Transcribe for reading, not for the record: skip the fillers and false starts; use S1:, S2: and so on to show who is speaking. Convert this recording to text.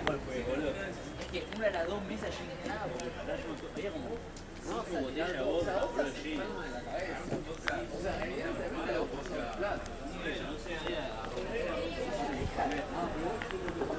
S1: cuál fue, boludo. Es que una de las dos mesas yo no dije nada porque ojalá yo no había como 5 botellas de vodka, boludo, lleno.
S2: O sea, evidentemente lo puso en plata.
S1: No sé, había...